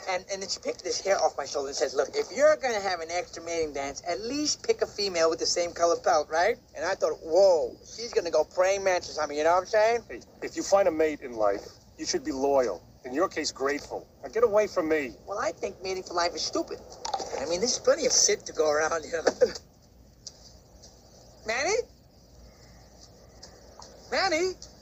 And then she picked this hair off my shoulder and says, look, if you're going to have an extra mating dance, at least pick a female with the same color pelt, right? And I thought, whoa, she's going to go praying mantis on me, you know what I'm saying? Hey, if you find a mate in life, you should be loyal. In your case, grateful. Now get away from me. Well, I think mating for life is stupid. I mean, there's plenty of shit to go around, you know. Manny? Manny?